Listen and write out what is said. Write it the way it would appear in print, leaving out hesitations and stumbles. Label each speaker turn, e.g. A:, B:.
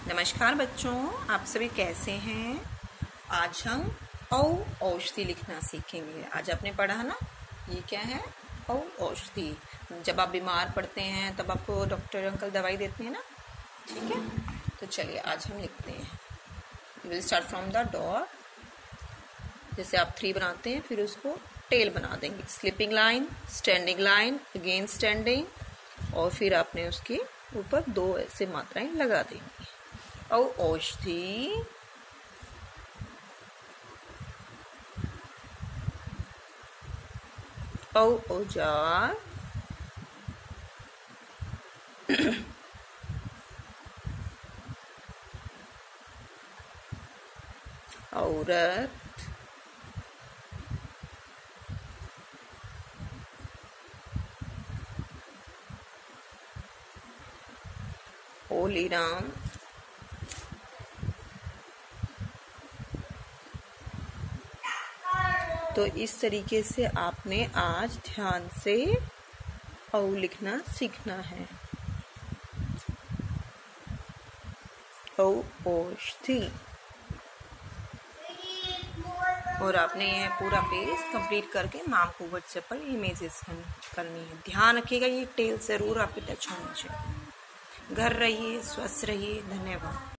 A: नमस्कार बच्चों, आप सभी कैसे हैं। आज हम औषधि लिखना सीखेंगे। आज आपने पढ़ा ना, ये क्या है औषधि। जब आप बीमार पड़ते हैं तब आपको डॉक्टर अंकल दवाई देते हैं ना, ठीक है। तो चलिए आज हम लिखते हैं। We will start from the dot. जैसे आप 3 बनाते हैं फिर उसको टेल बना देंगे। Sleeping line, standing line, again standing, और फिर आपने उसके ऊपर 2 ऐसे मात्राएं लगा देंगी। औषधि, औजार, औरत, ओलीराम, तो इस तरीके से आपने आज ध्यान से औ लिखना सीखना है। औषधि। और आपने यह पूरा पेज कंप्लीट करके मैम को व्हाट्सएप पर इमेजेस करनी है। ध्यान रखिएगा ये टेल जरूर आपके टच होनी चाहिए। घर रहिए, स्वस्थ रहिए। धन्यवाद।